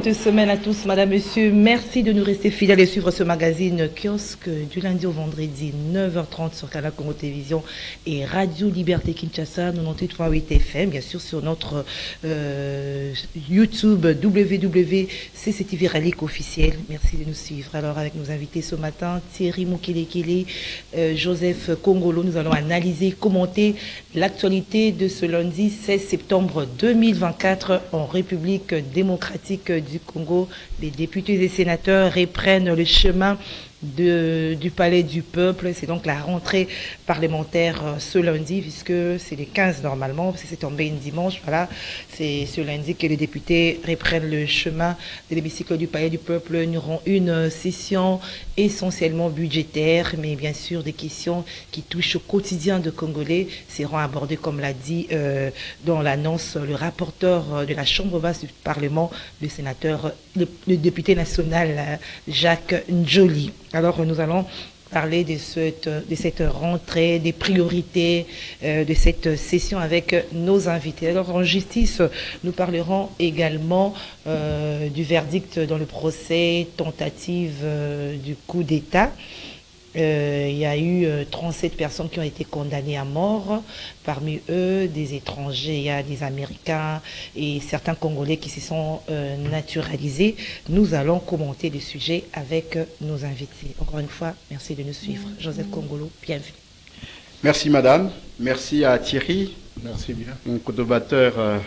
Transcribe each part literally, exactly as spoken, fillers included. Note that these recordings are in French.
Excellente semaine à tous, madame, monsieur. Merci de nous rester fidèles et suivre ce magazine kiosque du lundi au vendredi, neuf heures trente sur Canal Congo Télévision et Radio Liberté Kinshasa, quatre-vingt-dix-huit point huit F M, bien sûr sur notre euh, YouTube w w w point c c t v Relique officiel. Merci de nous suivre. Alors, avec nos invités ce matin, Thierry Moukelekele, euh, Joseph Kongolo, nous allons analyser, commenter l'actualité de ce lundi seize septembre deux mille vingt-quatre en République démocratique du Congo. Les députés et sénateurs reprennent le chemin de, du Palais du Peuple. C'est donc la rentrée parlementaire ce lundi, puisque c'est les quinze normalement, parce que c'est tombé une dimanche. Voilà, c'est ce lundi que les députés reprennent le chemin de l'hémicycle du Palais du Peuple. Nous aurons une session essentiellement budgétaire, mais bien sûr des questions qui touchent au quotidien de Congolais seront abordées, comme l'a dit euh, dans l'annonce le rapporteur de la Chambre basse du Parlement, le sénateur, le, le député national Jacques Njoli. Alors nous allons parler de cette, de cette rentrée, des priorités euh, de cette session avec nos invités. Alors en justice, nous parlerons également euh, du verdict dans le procès tentative euh, du coup d'État. Euh, il y a eu euh, trente-sept personnes qui ont été condamnées à mort, parmi eux des étrangers, il y a des Américains et certains Congolais qui se sont euh, naturalisés. Nous allons commenter le sujet avec euh, nos invités. Encore une fois, merci de nous suivre. Joseph Kongolo, bienvenue. Merci madame, merci à Thierry, merci bien, mon co-débatteur euh,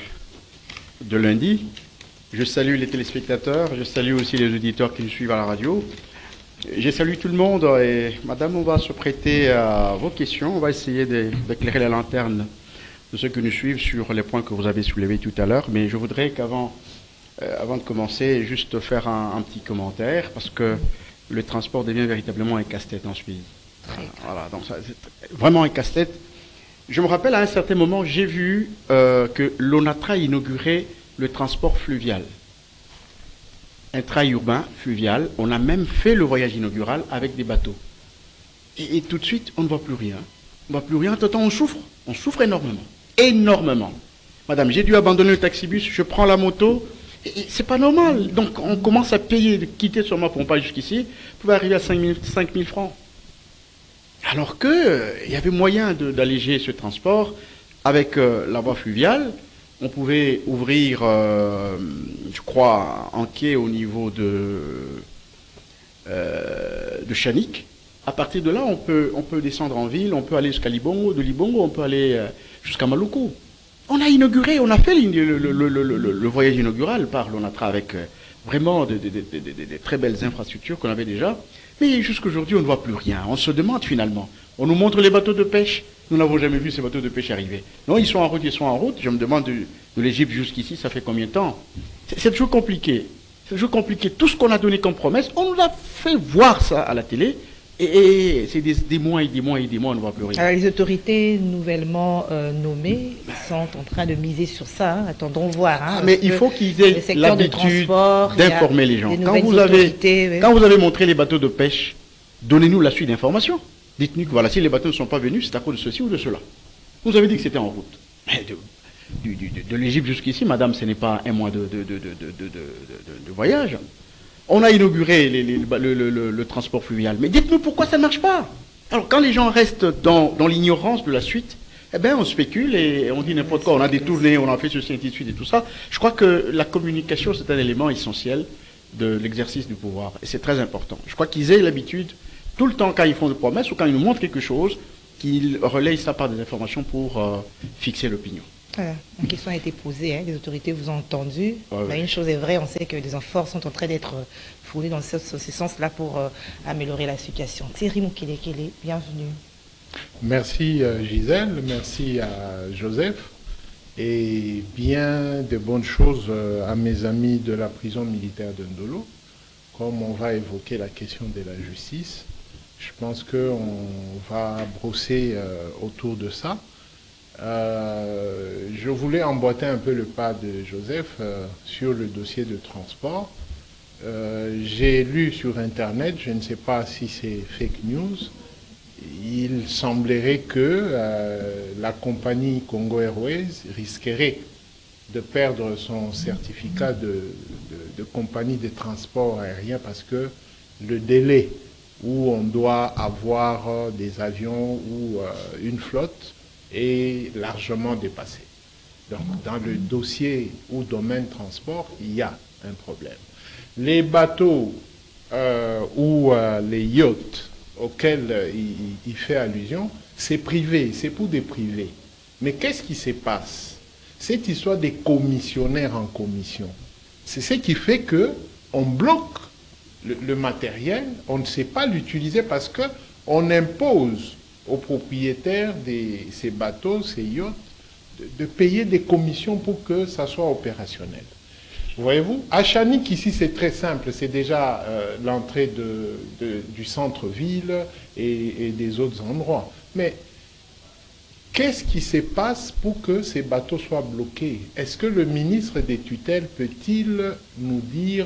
de lundi. Je salue les téléspectateurs, je salue aussi les auditeurs qui nous suivent à la radio. Je salue tout le monde et madame, on va se prêter à vos questions. On va essayer d'éclairer la lanterne de ceux qui nous suivent sur les points que vous avez soulevés tout à l'heure. Mais je voudrais qu'avant euh, avant de commencer, juste faire un, un petit commentaire parce que le transport devient véritablement un casse-tête dans ce pays. Voilà, donc c'est vraiment un casse-tête. Je me rappelle à un certain moment, j'ai vu euh, que l'ONATRA inaugurait le transport fluvial. Intra-urbain, fluvial, on a même fait le voyage inaugural avec des bateaux. Et, et tout de suite, on ne voit plus rien. On ne voit plus rien, tout le temps on souffre. On souffre énormément. Énormément. Madame, j'ai dû abandonner le taxibus, je prends la moto, et, et c'est pas normal. Donc on commence à payer, de quitter sur ma pompe jusqu'ici, vous pouvez arriver à cinq mille francs. Alors qu'il euh, y avait moyen d'alléger ce transport avec euh, la voie fluviale. On pouvait ouvrir, euh, je crois, un quai au niveau de, euh, de Chanik. À partir de là, on peut, on peut descendre en ville, on peut aller jusqu'à Libongo, de Libongo, on peut aller euh, jusqu'à Maluku. On a inauguré, on a fait le, le, le, le, le voyage inaugural par l'ONATRA avec euh, vraiment de, de, de, de, de, de très belles infrastructures qu'on avait déjà. Mais jusqu'aujourd'hui, on ne voit plus rien. On se demande finalement. On nous montre les bateaux de pêche. Nous n'avons jamais vu ces bateaux de pêche arriver. Non, ils sont en route, ils sont en route. Je me demande de, de l'Égypte jusqu'ici, ça fait combien de temps? C'est toujours compliqué. C'est toujours compliqué. Tout ce qu'on a donné comme promesse, on nous a fait voir ça à la télé. Et, et c'est des, des mois et des mois et des mois, on ne voit plus rien. Alors, les autorités nouvellement euh, nommées sont en train de miser sur ça. Hein. Attendons voir. Hein, Mais il faut qu'ils aient l'habitude d'informer les gens. Quand vous, avez, oui. quand vous avez montré les bateaux de pêche, donnez-nous la suite d'informations. Dites-nous que voilà, si les bateaux ne sont pas venus, c'est à cause de ceci ou de cela. Vous avez dit que c'était en route. Mais de, de, de, de l'Égypte jusqu'ici, madame, ce n'est pas un mois de, de, de, de, de, de, de, de voyage. On a inauguré les, les, le, le, le, le transport fluvial. Mais dites-nous pourquoi ça ne marche pas. Alors, quand les gens restent dans, dans l'ignorance de la suite, eh bien, on spécule et on dit n'importe quoi. On a détourné, on a fait ceci, ainsi de suite et tout ça. Je crois que la communication, c'est un élément essentiel de l'exercice du pouvoir. Et c'est très important. Je crois qu'ils aient l'habitude, tout le temps, quand ils font des promesses ou quand ils nous montrent quelque chose, qu'ils relayent ça par des informations pour euh, fixer l'opinion. Voilà. Une question a été posée, hein. Les autorités vous ont entendu. Ouais, ouais. Mais une chose est vraie, on sait que les efforts sont en train d'être fournis dans ce, ce sens-là pour euh, améliorer la situation. Thierry Moukelekele, bienvenue. Merci euh, Gisèle, merci à Joseph et bien de bonnes choses euh, à mes amis de la prison militaire de Ndolo. Comme on va évoquer la question de la justice, je pense qu'on va brosser euh, autour de ça. Euh, je voulais emboîter un peu le pas de Joseph euh, sur le dossier de transport. Euh, j'ai lu sur Internet, je ne sais pas si c'est fake news, il semblerait que euh, la compagnie Congo Airways risquerait de perdre son certificat de, de, de compagnie de transport aérien parce que le délai où on doit avoir des avions ou euh, une flotte est largement dépassé. Donc, dans le dossier ou domaine transport, il y a un problème. Les bateaux euh, ou euh, les yachts auxquels euh, il, il fait allusion, c'est privé, c'est pour des privés. Mais qu'est-ce qui se passe? Cette histoire des commissionnaires en commission, c'est ce qui fait qu'on bloque le, le matériel, on ne sait pas l'utiliser parce qu'on impose aux propriétaires de ces bateaux, ces yachts, de, de payer des commissions pour que ça soit opérationnel. Voyez-vous, à Chanik, ici, c'est très simple. C'est déjà euh, l'entrée de, de, du centre-ville et, et des autres endroits. Mais qu'est-ce qui se passe pour que ces bateaux soient bloqués? Est-ce que le ministre des tutelles peut-il nous dire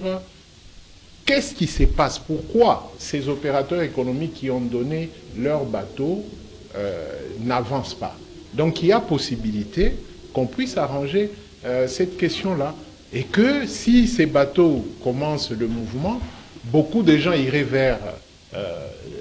qu'est-ce qui se passe? Pourquoi ces opérateurs économiques qui ont donné leurs bateaux euh, n'avancent pas? Donc il y a possibilité qu'on puisse arranger euh, cette question-là. Et que si ces bateaux commencent le mouvement, beaucoup de gens iraient vers euh,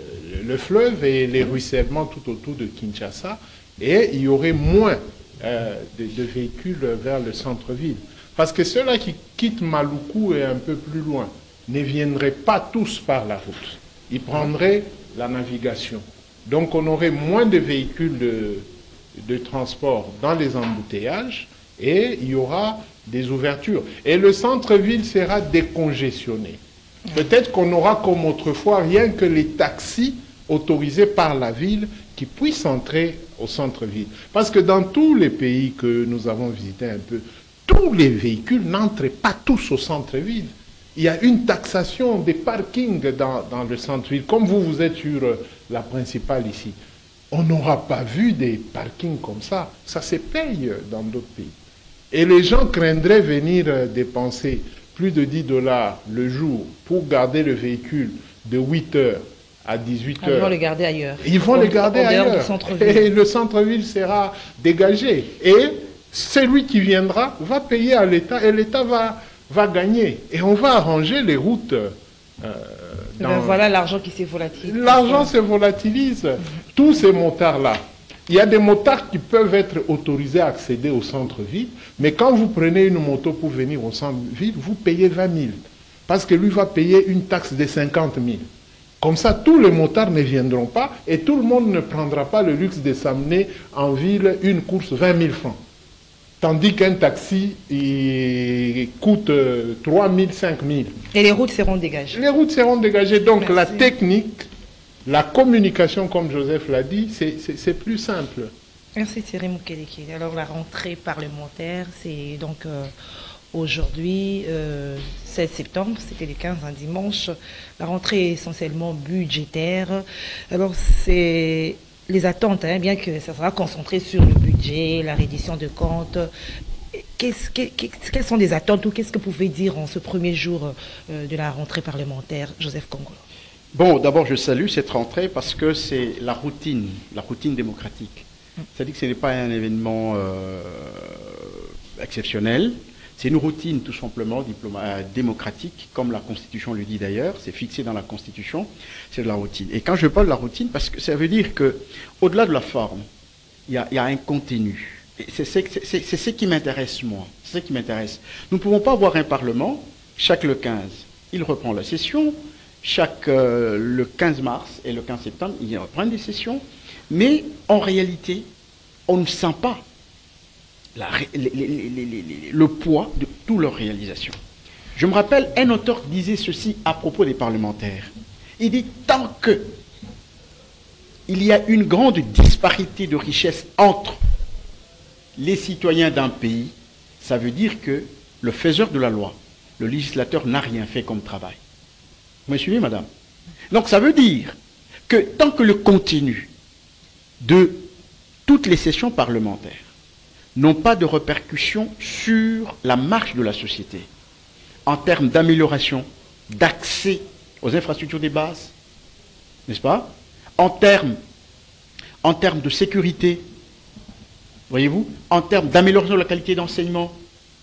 le fleuve et les ruissellements tout autour de Kinshasa, et il y aurait moins euh, de, de véhicules vers le centre-ville. Parce que ceux-là qui quittent Maluku et un peu plus loin ne viendraient pas tous par la route. Ils prendraient la navigation. Donc on aurait moins de véhicules de, de transport dans les embouteillages et il y aura des ouvertures. Et le centre-ville sera décongestionné. Peut-être qu'on aura comme autrefois rien que les taxis autorisés par la ville qui puissent entrer au centre-ville. Parce que dans tous les pays que nous avons visités un peu, tous les véhicules n'entrent pas tous au centre-ville. Il y a une taxation des parkings dans, dans le centre-ville. Comme vous, vous êtes sur la principale ici. On n'aura pas vu des parkings comme ça. Ça se paye dans d'autres pays. Et les gens craindraient venir dépenser plus de dix dollars le jour pour garder le véhicule de huit heures à dix-huit heures. Ils vont le garder ailleurs. Ils vont le garder ailleurs. Et le centre-ville sera dégagé. Et celui qui viendra va payer à l'État et l'État va, va gagner. Et on va arranger les routes. Euh, dans... ben voilà l'argent qui se volatilise. L'argent se volatilise. Mm-hmm. Tous ces motards-là. Il y a des motards qui peuvent être autorisés à accéder au centre-ville, mais quand vous prenez une moto pour venir au centre-ville, vous payez vingt mille. Parce que lui va payer une taxe de cinquante mille. Comme ça, tous les motards ne viendront pas et tout le monde ne prendra pas le luxe de s'amener en ville une course vingt mille francs. Tandis qu'un taxi il coûte trois mille, cinq mille. Et les routes seront dégagées. Les routes seront dégagées. Donc Merci. La technique, la communication, comme Joseph l'a dit, c'est plus simple. Merci Thierry Moukeleke. Alors la rentrée parlementaire, c'est donc euh, aujourd'hui, euh, seize septembre, c'était le quinze, un dimanche. La rentrée est essentiellement budgétaire. Alors c'est les attentes, hein, bien que ça sera concentré sur le budget, la reddition de comptes. Qu'est-ce, quelles sont les attentes ou qu'est-ce que vous pouvez dire en ce premier jour euh, de la rentrée parlementaire, Joseph Kongolo? Bon, d'abord, je salue cette rentrée parce que c'est la routine, la routine démocratique. C'est-à-dire que ce n'est pas un événement euh, exceptionnel, c'est une routine tout simplement euh, démocratique, comme la Constitution le dit d'ailleurs, c'est fixé dans la Constitution, c'est de la routine. Et quand je parle de la routine, parce que ça veut dire qu'au-delà de la forme, il y a, y a un contenu. C'est ce qui m'intéresse moi, c'est ce qui m'intéresse. Nous ne pouvons pas avoir un Parlement, chaque le quinze, il reprend la session, chaque euh, le quinze mars et le quinze septembre, il reprend des sessions, mais en réalité, on ne sent pas la, les, les, les, les, le poids de toutes leurs réalisations. Je me rappelle, un auteur disait ceci à propos des parlementaires. Il dit, tant que il y a une grande disparité de richesse entre les citoyens d'un pays, ça veut dire que le faiseur de la loi, le législateur n'a rien fait comme travail. Vous me suivez, madame? Donc ça veut dire que tant que le contenu de toutes les sessions parlementaires n'ont pas de répercussions sur la marche de la société, en termes d'amélioration, d'accès aux infrastructures des bases, n'est-ce pas? En termes, en termes de sécurité, voyez-vous, en termes d'amélioration de la qualité d'enseignement,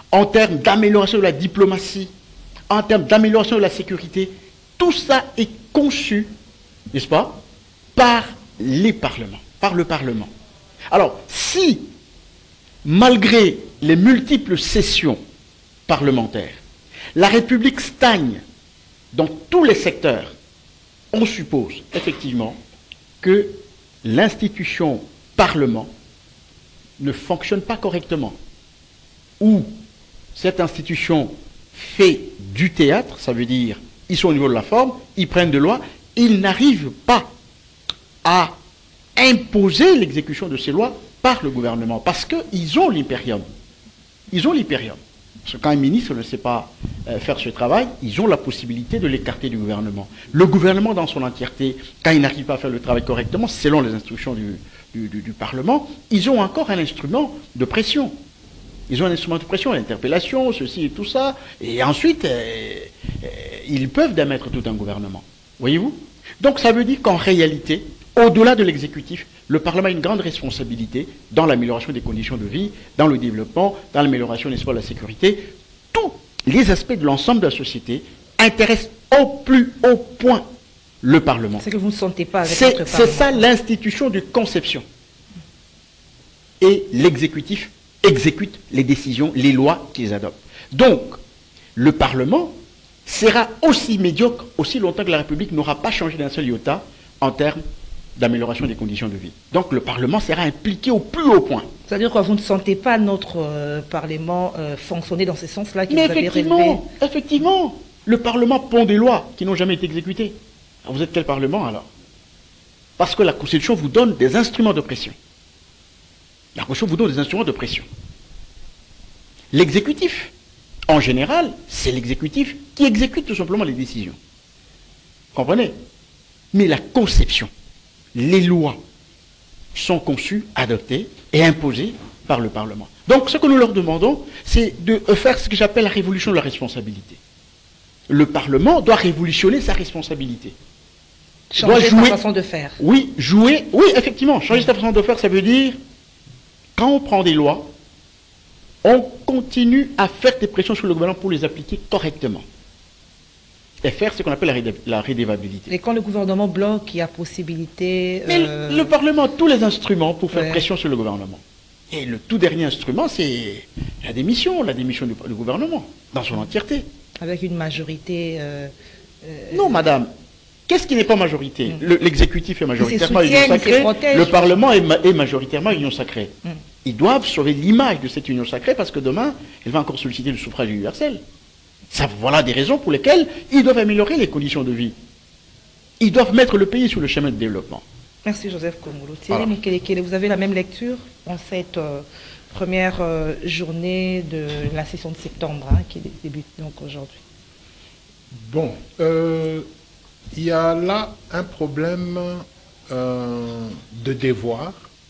en termes d'amélioration de la diplomatie, en termes d'amélioration de la sécurité, tout ça est conçu, n'est-ce pas, par les parlements, par le Parlement. Alors, si, malgré les multiples sessions parlementaires, la République stagne dans tous les secteurs, on suppose effectivement que l'institution Parlement ne fonctionne pas correctement, ou cette institution fait du théâtre, ça veut dire ils sont au niveau de la forme, ils prennent de loi, ils n'arrivent pas à imposer l'exécution de ces lois par le gouvernement, parce qu'ils ont l'impérium. Ils ont l'impérium. Parce que quand un ministre ne sait pas euh, faire ce travail, ils ont la possibilité de l'écarter du gouvernement. Le gouvernement dans son entièreté, quand il n'arrive pas à faire le travail correctement, selon les instructions du, du, du, du Parlement, ils ont encore un instrument de pression. Ils ont un instrument de pression, l'interpellation, ceci et tout ça, et ensuite, euh, euh, ils peuvent démettre tout un gouvernement. Voyez-vous? Donc ça veut dire qu'en réalité, au-delà de l'exécutif, le Parlement a une grande responsabilité dans l'amélioration des conditions de vie, dans le développement, dans l'amélioration, n'est-ce pas, de la sécurité. Tous les aspects de l'ensemble de la société intéressent au plus haut point le Parlement. C'est que vous ne sentez pas avec c'est, votre Parlement. C'est ça l'institution de conception. Et l'exécutif exécute les décisions, les lois qu'ils adoptent. Donc, le Parlement sera aussi médiocre aussi longtemps que la République n'aura pas changé d'un seul iota en termes d'amélioration des conditions de vie. Donc le Parlement sera impliqué au plus haut point. C'est-à-dire que vous ne sentez pas notre euh, Parlement euh, fonctionner dans ce sens-là qui Mais vous avez effectivement, relevé. effectivement, le Parlement pond des lois qui n'ont jamais été exécutées. Alors vous êtes quel Parlement alors? Parce que la Constitution vous donne des instruments de pression. La Constitution vous donne des instruments de pression. L'exécutif, en général, c'est l'exécutif qui exécute tout simplement les décisions. Comprenez? Mais la conception, les lois sont conçues, adoptées et imposées par le Parlement. Donc ce que nous leur demandons, c'est de faire ce que j'appelle la révolution de la responsabilité. Le Parlement doit révolutionner sa responsabilité. Changer sa façon de faire. Oui, jouer, oui, effectivement, changer sa façon de faire, ça veut dire, quand on prend des lois, on continue à faire des pressions sur le gouvernement pour les appliquer correctement. Et faire ce qu'on appelle la, rédé la rédévabilité. Et quand le gouvernement bloque, il y a possibilité... Mais euh... le, le Parlement a tous les instruments pour faire ouais. pression sur le gouvernement. Et le tout dernier instrument, c'est la démission, la démission du, du gouvernement, dans son entièreté. Avec une majorité... Euh, euh... Non, madame. Qu'est-ce qui n'est pas majorité? mm. L'exécutif est majoritairement union sacrée, le Parlement est, ma est majoritairement union sacrée. Mm. Ils doivent sauver l'image de cette union sacrée parce que demain, elle va encore solliciter le suffrage universel. Ça, voilà des raisons pour lesquelles ils doivent améliorer les conditions de vie. Ils doivent mettre le pays sur le chemin de développement. Merci Joseph Kongolo. Thierry Mikelekele, vous avez la même lecture en cette euh, première euh, journée de la session de septembre hein, qui débute donc aujourd'hui. Bon, euh, il y a là un problème euh, de devoir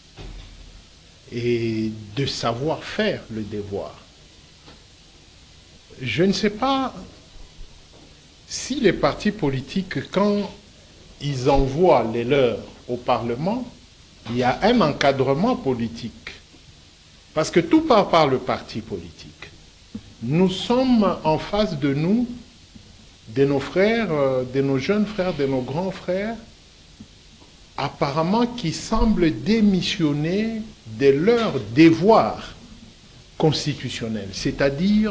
et de savoir faire le devoir. Je ne sais pas si les partis politiques, quand ils envoient les leurs au Parlement, il y a un encadrement politique. Parce que tout part par le parti politique. Nous sommes en face de nous, de nos frères, de nos jeunes frères, de nos grands frères, apparemment qui semblent démissionner de leur devoir constitutionnel, c'est-à-dire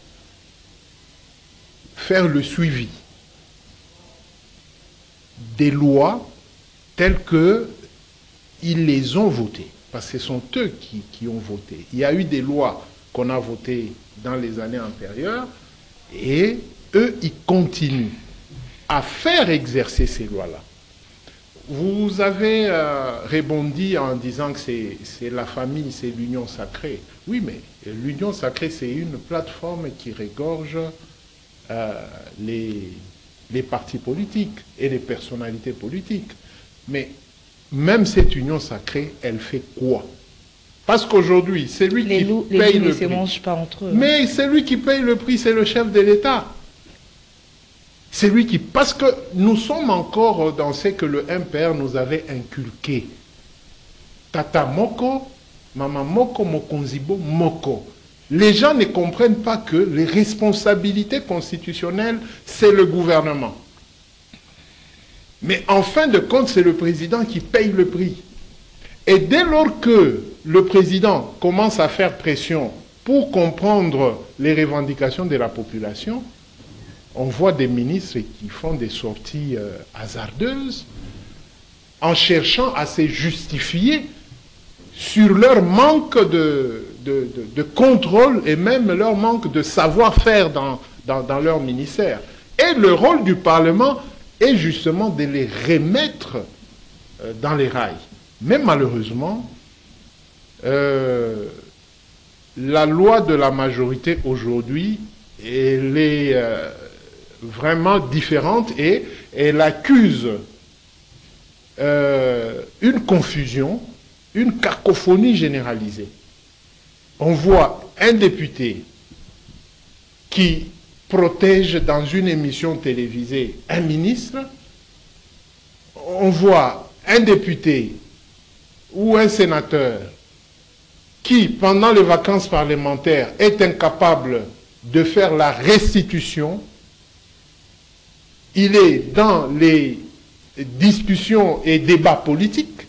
faire le suivi des lois telles qu'ils les ont votées, parce que ce sont eux qui, qui ont voté. Il y a eu des lois qu'on a votées dans les années antérieures, et eux, ils continuent à faire exercer ces lois-là. Vous avez euh, rebondi en disant que c'est la famille, c'est l'union sacrée. Oui, mais l'union sacrée, c'est une plateforme qui regorge euh, les, les partis politiques et les personnalités politiques. Mais même cette union sacrée, elle fait quoi? Parce qu'aujourd'hui, c'est lui qui loups, paye les le prix. Mangent pas entre eux. Mais c'est lui qui paye le prix, c'est le chef de l'État. C'est lui qui... Parce que nous sommes encore dans ce que le impère nous avait inculqué. Tata moko, mama moko, mokonzibo moko. Les gens ne comprennent pas que les responsabilités constitutionnelles, c'est le gouvernement. Mais en fin de compte, c'est le président qui paye le prix. Et dès lors que le président commence à faire pression pour comprendre les revendications de la population, on voit des ministres qui font des sorties euh, hasardeuses en cherchant à se justifier sur leur manque de, de, de, de contrôle et même leur manque de savoir-faire dans, dans, dans leur ministère. Et le rôle du Parlement est justement de les remettre euh, dans les rails. Mais malheureusement, euh, la loi de la majorité aujourd'hui, elle est euh, vraiment différente et elle accuse euh, une confusion, une cacophonie généralisée. On voit un député qui protège dans une émission télévisée un ministre, on voit un député ou un sénateur qui, pendant les vacances parlementaires, est incapable de faire la restitution. Il est dans les discussions et débats politiques.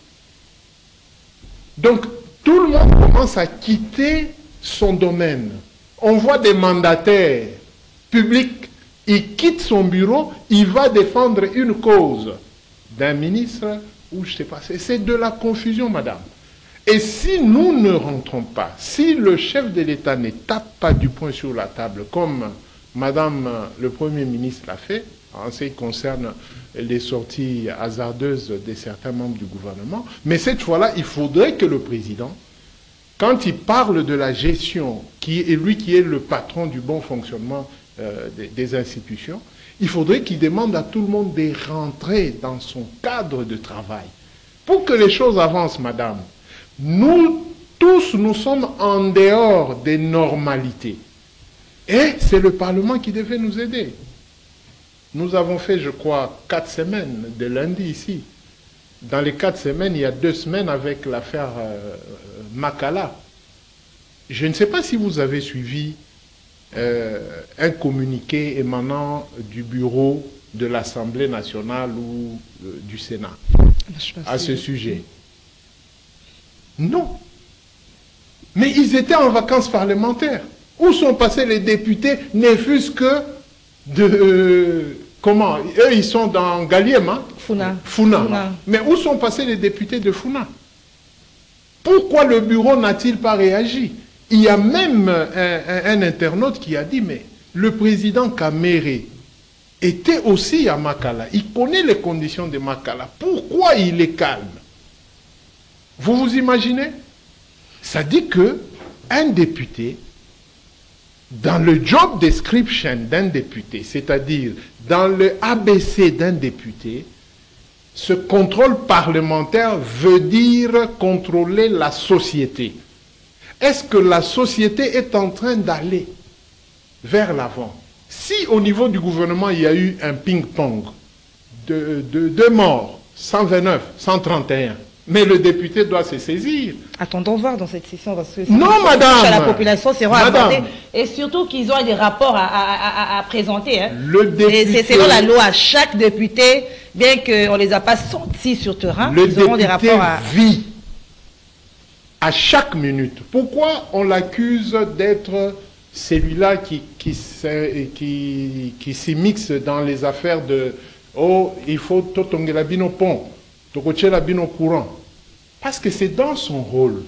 Donc, tout le monde commence à quitter son domaine. On voit des mandataires publics, il quitte son bureau, il va défendre une cause d'un ministre ou je ne sais pas. C'est de la confusion, madame. Et si nous ne rentrons pas, si le chef de l'État ne tape pas du poing sur la table, comme madame le Premier ministre l'a fait, en ce qui concerne les sorties hasardeuses de certains membres du gouvernement, mais cette fois-là, il faudrait que le président, quand il parle de la gestion, qui est lui qui est le patron du bon fonctionnement euh, des, des institutions, il faudrait qu'il demande à tout le monde de rentrer dans son cadre de travail. Pour que les choses avancent, madame, nous tous, nous sommes en dehors des normalités. Et c'est le Parlement qui devait nous aider. Nous avons fait, je crois, quatre semaines de lundi ici. Dans les quatre semaines, il y a deux semaines avec l'affaire euh, Makala. Je ne sais pas si vous avez suivi euh, un communiqué émanant du bureau de l'Assemblée nationale ou euh, du Sénat à ce sujet. Non. Mais ils étaient en vacances parlementaires. Où sont passés les députés, ne fût-ce que de... Euh, comment? Eux, ils sont dans Galiem, hein? Funa. Funa. Funa. Mais où sont passés les députés de Funa? Pourquoi le bureau n'a-t-il pas réagi? Il y a même un, un, un internaute qui a dit, mais le président Kamere était aussi à Makala. Il connaît les conditions de Makala. Pourquoi il est calme? Vous vous imaginez? Ça dit que un député, dans le job description d'un député, c'est-à-dire dans le A B C d'un député, ce contrôle parlementaire veut dire contrôler la société. Est-ce que la société est en train d'aller vers l'avant? Si au niveau du gouvernement, il y a eu un ping-pong de, de, de morts, cent vingt-neuf, cent trente et un, mais le député doit se saisir. Attendons voir dans cette session, parce que non, madame, à la population seront abordés, et surtout qu'ils ont des rapports à, à, à, à présenter. Hein. Le député, c'est selon la loi, chaque député, bien qu'on ne les a pas sentis sur terrain, le ils auront des rapports à... vit à chaque minute. Pourquoi on l'accuse d'être celui-là qui, qui, qui, qui s'immixe dans les affaires de « Oh, il faut totonger la bino pont ». La courant. Parce que c'est dans son rôle.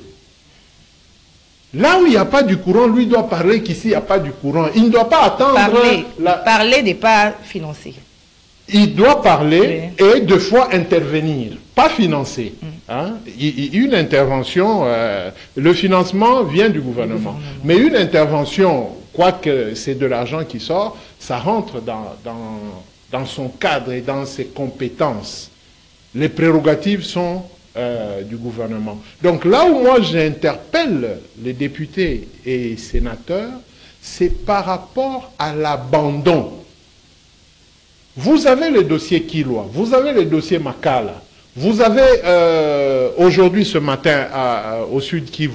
Là où il n'y a pas du courant, lui doit parler qu'ici il n'y a pas du courant. Il ne doit pas attendre... Parler, la... parler n'est pas financé. Il doit parler oui. Et deux fois intervenir, pas financer. Mm. Hein? Une intervention, euh, le financement vient du gouvernement. gouvernement. Mais une intervention, quoique c'est de l'argent qui sort, ça rentre dans, dans, dans son cadre et dans ses compétences. Les prérogatives sont euh, du gouvernement. Donc là où moi j'interpelle les députés et sénateurs, c'est par rapport à l'abandon. Vous avez le dossier Kilwa, vous avez le dossier Makala, vous avez euh, aujourd'hui ce matin à, à, au sud Kivu,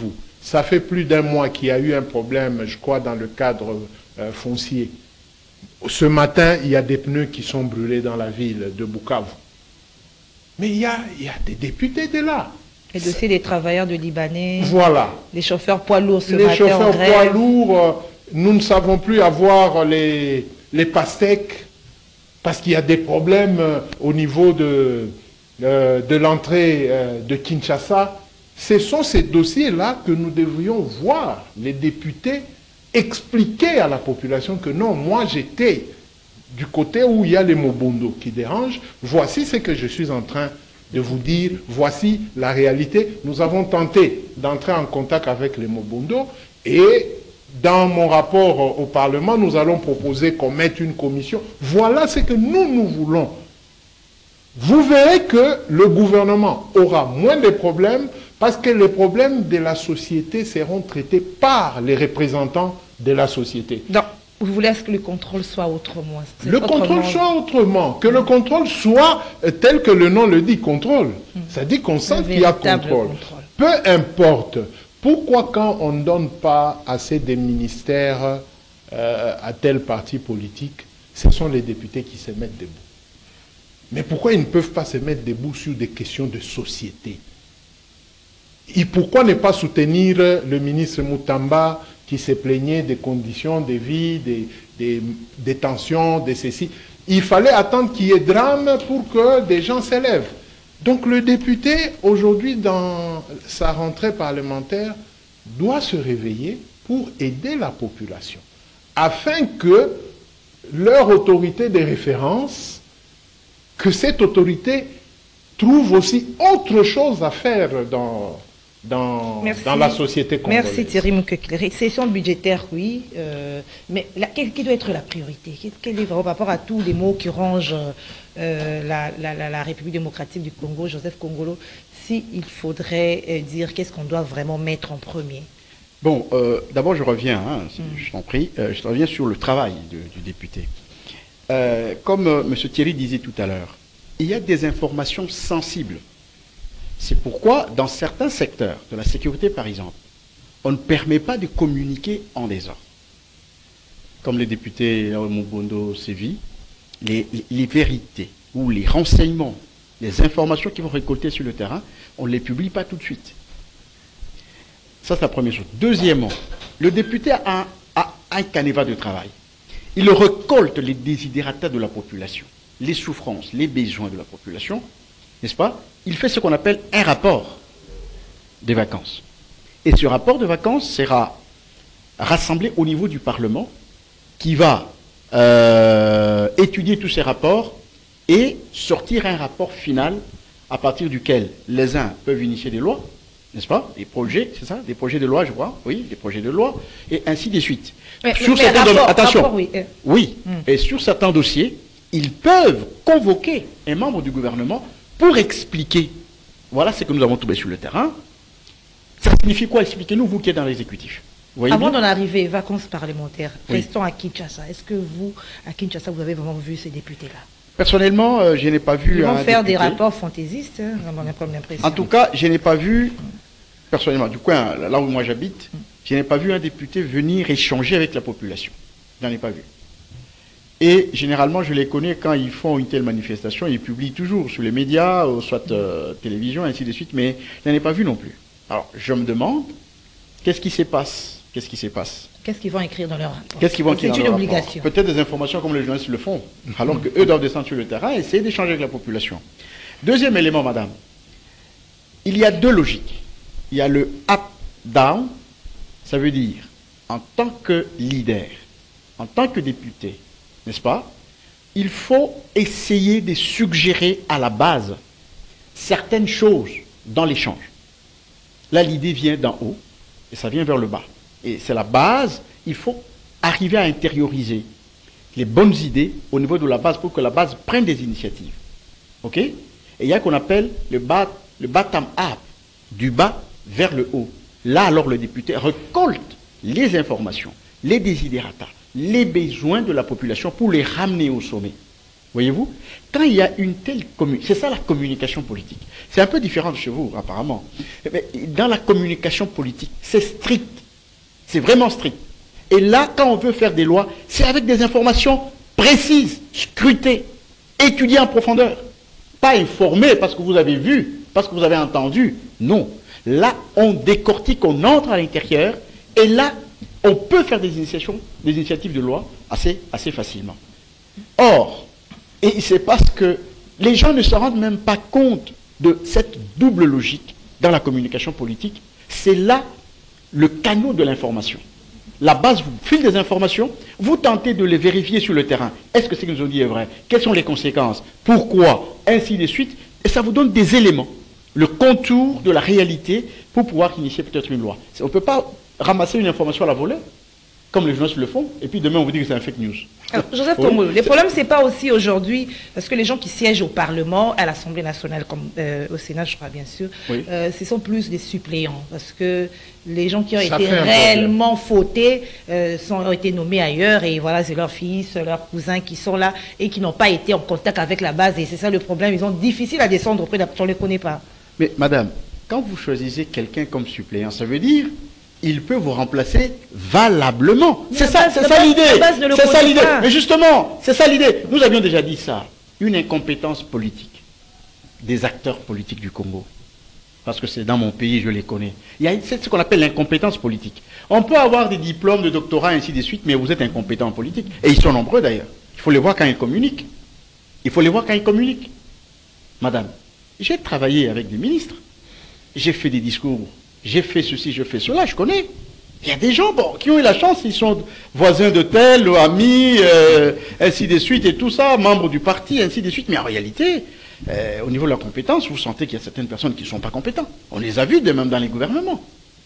Ça fait plus d'un mois qu'il y a eu un problème, je crois, dans le cadre euh, foncier. Ce matin, il y a des pneus qui sont brûlés dans la ville de Bukavu. Mais il y a, il y a des députés de là. Le dossier des travailleurs de Libanais. Voilà. Les chauffeurs poids lourds ce les matin chauffeurs en grève. poids lourds, euh, nous ne savons plus avoir les, les pastèques parce qu'il y a des problèmes euh, au niveau de, euh, de l'entrée euh, de Kinshasa. Ce sont ces dossiers-là que nous devrions voir, les députés, expliquer à la population que non, moi j'étais du côté où il y a les Mobondo qui dérangent, voici ce que je suis en train de vous dire, voici la réalité. Nous avons tenté d'entrer en contact avec les Mobondo et dans mon rapport au Parlement, nous allons proposer qu'on mette une commission. Voilà ce que nous, nous voulons. Vous verrez que le gouvernement aura moins de problèmes parce que les problèmes de la société seront traités par les représentants de la société. Non, vous voulez que le contrôle soit autrement. Le autrement... contrôle soit autrement, que le contrôle soit tel que le nom le dit, contrôle. Mmh. Ça dit qu'on sent qu'il y a contrôle. contrôle. Peu importe. Pourquoi quand on ne donne pas assez de ministères euh, à tel parti politique, ce sont les députés qui se mettent debout? Mais pourquoi ils ne peuvent pas se mettre debout sur des questions de société? Et pourquoi ne pas soutenir le ministre Moutamba qui se plaignait des conditions de vie, des, des, des tensions, de ceci? Il fallait attendre qu'il y ait drame pour que des gens s'élèvent. Donc le député, aujourd'hui, dans sa rentrée parlementaire, doit se réveiller pour aider la population, afin que leur autorité de référence, que cette autorité trouve aussi autre chose à faire dans... Dans, dans la société congolaise. Merci Thierry Moukekele. Session budgétaire, oui, euh, mais la, quelle, quelle doit être la priorité? Quel est par rapport à tous les mots qui rongent euh, la, la, la, la République démocratique du Congo, Joseph Kongolo, s'il faudrait euh, dire qu'est-ce qu'on doit vraiment mettre en premier? Bon, euh, d'abord je reviens, hein, mm. je t'en prie, euh, je reviens sur le travail de, du député. Euh, comme euh, M. Thierry disait tout à l'heure, il y a des informations sensibles. C'est pourquoi, dans certains secteurs de la sécurité, par exemple, on ne permet pas de communiquer en désordre. Comme les députés Mobondo Sévi, les, les, les vérités ou les renseignements, les informations qu'ils vont récolter sur le terrain, on ne les publie pas tout de suite. Ça, c'est la première chose. Deuxièmement, le député a un, a un canevas de travail. Il récolte les désidératas de la population, les souffrances, les besoins de la population, n'est-ce pas? Il fait ce qu'on appelle un rapport des vacances. Et ce rapport de vacances sera rassemblé au niveau du Parlement qui va euh, étudier tous ces rapports et sortir un rapport final à partir duquel les uns peuvent initier des lois, n'est-ce pas? Des projets, c'est ça? Des projets de loi, je crois. Oui, des projets de loi, et ainsi de suite. Mais, sur mais certains rapport, attention, rapport, oui. oui. Hmm. Et sur certains dossiers, ils peuvent convoquer un membre du gouvernement pour expliquer, voilà ce que nous avons trouvé sur le terrain. Ça signifie quoi? Expliquez-nous, vous qui êtes dans l'exécutif. Avant d'en arriver, vacances parlementaires, oui. Restons à Kinshasa. Est-ce que vous, à Kinshasa, vous avez vraiment vu ces députés-là? Personnellement, euh, je n'ai pas vu... Ils vont un faire député. des rapports fantaisistes, hein, vraiment, comme l'impression. En tout cas, je n'ai pas vu, personnellement, du coin, là où moi j'habite, mm. je n'ai pas vu un député venir échanger avec la population. Je n'en ai pas vu. Et généralement, je les connais quand ils font une telle manifestation, ils publient toujours sur les médias, ou soit euh, télévision, ainsi de suite, mais je n'en ai pas vu non plus. Alors, je me demande, qu'est-ce qui se passe? Qu'est-ce qui se passe? Qu'est-ce qu'ils vont écrire dans leur rapport? Qu'est-ce qu'ils vont écrire dans leur rapport? C'est une obligation. Peut-être des informations comme les journalistes le font, alors mmh. qu'eux doivent descendre sur le terrain et essayer d'échanger avec la population. Deuxième élément, madame, il y a deux logiques. Il y a le up-down, ça veut dire, en tant que leader, en tant que député, n'est-ce pas? Il faut essayer de suggérer à la base certaines choses dans l'échange. Là, l'idée vient d'en haut et ça vient vers le bas. Et c'est la base, il faut arriver à intérioriser les bonnes idées au niveau de la base pour que la base prenne des initiatives. OK? Et il y a qu'on appelle le, bas, le bottom-up, du bas vers le haut. Là, alors, le député récolte les informations, les désidératas, les besoins de la population pour les ramener au sommet. Voyez-vous? Quand il y a une telle communication, c'est ça la communication politique. C'est un peu différent de chez vous, apparemment. Mais dans la communication politique, c'est strict. C'est vraiment strict. Et là, quand on veut faire des lois, c'est avec des informations précises, scrutées, étudiées en profondeur. Pas informées parce que vous avez vu, parce que vous avez entendu. Non. Là, on décortique, on entre à l'intérieur, et là, on peut faire des initiations, des initiatives de loi assez, assez facilement. Or, et c'est parce que les gens ne se rendent même pas compte de cette double logique dans la communication politique. C'est là le canot de l'information. La base vous file des informations, vous tentez de les vérifier sur le terrain. Est-ce que ce qu'ils nous ont dit est vrai? Quelles sont les conséquences? Pourquoi? Ainsi de suite. Et ça vous donne des éléments, le contour de la réalité pour pouvoir initier peut-être une loi. On ne peut pas ramasser une information à la volée, comme les journalistes le font, et puis demain on vous dit que c'est un fake news. Alors, Joseph Tomolo, le problème c'est pas aussi aujourd'hui, parce que les gens qui siègent au Parlement, à l'Assemblée nationale, comme euh, au Sénat je crois bien sûr, oui. euh, ce sont plus des suppléants, parce que les gens qui ont Ça été réellement fautés euh, sont, ont été nommés ailleurs, et voilà, c'est leurs fils, leurs cousins qui sont là, et qui n'ont pas été en contact avec la base, et c'est ça le problème, ils sont difficiles à descendre auprès de la... on ne les connaît pas. Mais madame, quand vous choisissez quelqu'un comme suppléant, ça veut dire il peut vous remplacer valablement. C'est ça, c'est ça l'idée. C'est ça l'idée. Mais justement, c'est ça l'idée. Nous avions déjà dit ça. Une incompétence politique des acteurs politiques du Congo. Parce que c'est dans mon pays, je les connais. Il y a ce qu'on appelle l'incompétence politique. On peut avoir des diplômes de doctorat, ainsi de suite, mais vous êtes incompétent en politique. Et ils sont nombreux d'ailleurs. Il faut les voir quand ils communiquent. Il faut les voir quand ils communiquent. Madame, j'ai travaillé avec des ministres. J'ai fait des discours. J'ai fait ceci, je fais cela, je connais. Il y a des gens bon, qui ont eu la chance, ils sont voisins de tel, amis, euh, ainsi de suite, et tout ça, membres du parti, ainsi de suite. Mais en réalité, euh, au niveau de la compétence, vous sentez qu'il y a certaines personnes qui ne sont pas compétentes. On les a vus, de même dans les gouvernements.